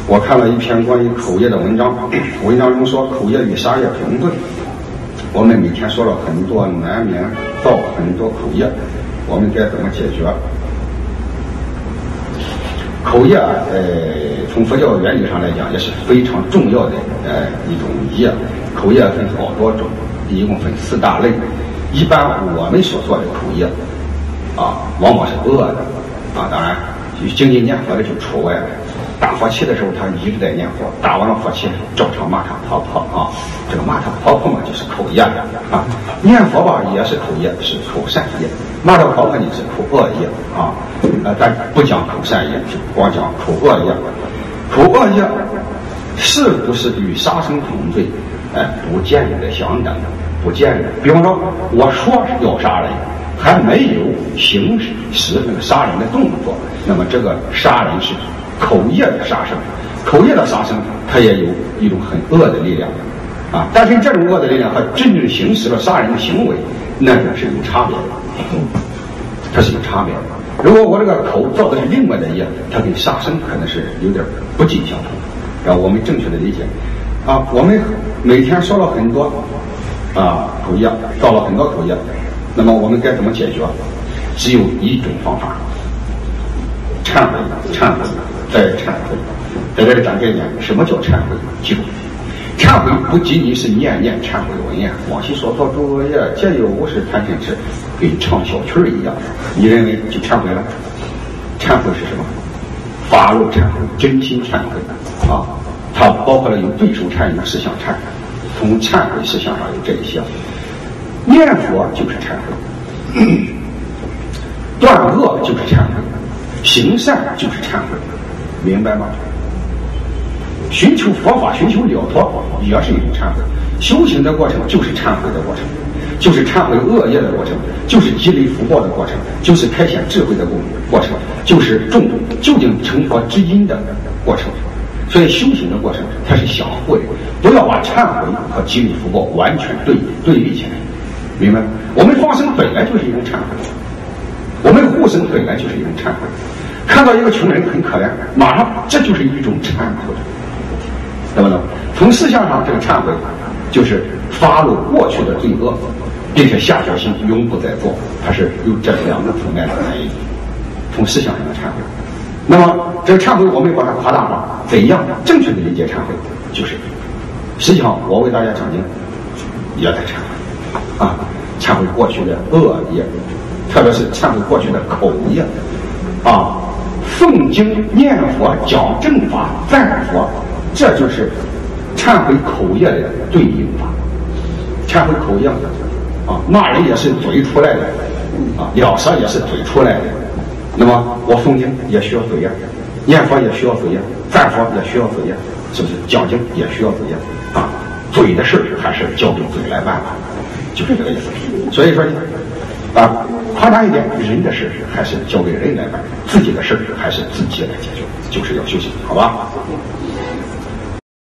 我看了一篇关于口业的文章，文章中说口业与杀业同对。我们每天说了很多，难免造很多口业，我们该怎么解决？口业，从佛教原理上来讲，也是非常重要的一种业。口业分好多种，一共分4大类。一般我们所做的口业，往往是恶的，当然精进念佛的就除外了。打佛七的时候，他一直在念佛，打完了佛七，照常骂他婆婆这个骂他婆婆嘛，就是口业念佛吧也是口业，是口善业；骂他婆婆呢是口恶业但不讲口善业，就光讲口恶业。口恶业是不是与杀生同罪？不见得相等，不见得。比方说，我说要杀人，还没有行使那个杀人的动作，那么这个杀人是口业的杀生，口业的杀生，它也有一种很恶的力量但是这种恶的力量和真正行使了杀人的行为，那种是有差别的，它是有差别的。如果我这个口造的是另外的业，它跟杀生可能是有点不尽相同。然后我们正确的理解我们每天说了很多口业，造了很多口业，那么我们该怎么解决？只有一种方法，忏悔，再忏悔。在这里讲概念，什么叫忏悔？就忏悔不仅仅是念忏悔文呀，往昔所作诸恶业，皆有无始贪嗔痴，跟唱小曲一样。你认为就忏悔了？忏悔是什么？发露忏悔，真心忏悔它包括了有对手忏与事项忏。从忏悔事项上有这一些，念佛就是忏悔，断恶就是忏悔，行善就是忏悔，明白吗？寻求佛法，寻求了脱也是一种忏悔。修行的过程就是忏悔的过程，就是忏悔恶业的过程，就是积累福报的过程，就是开显智慧的过程，就是种究竟成佛之因的过程。所以修行的过程它是相互的，不要把忏悔和积累福报完全对立起来，明白吗？我们放生本来就是一种忏悔，我们护生本来就是一种忏悔。看到一个穷人很可怜，马上这就是一种忏悔，懂不懂？从事项上，这个忏悔就是发露过去的罪恶，并且下决心永不再做，它是有这2个层面的含义。从事项上的忏悔。那么这个忏悔我们把它夸大化，怎样正确的理解忏悔？就是实际上我为大家讲经也在忏悔忏悔过去的恶业，特别是忏悔过去的口业诵经念佛讲正法赞佛，这就是忏悔口业的对应法。忏悔口业骂人也是嘴出来的咬舌也是嘴出来的。那么我诵经也需要嘴呀，念佛也需要嘴呀，赞佛也需要嘴呀，是不是？讲经也需要嘴呀嘴的事还是交给嘴来办吧，就是这个意思。所以说夸张一点，人的事还是交给人来办，自己的事还是自己来解决，就是要修行，好吧？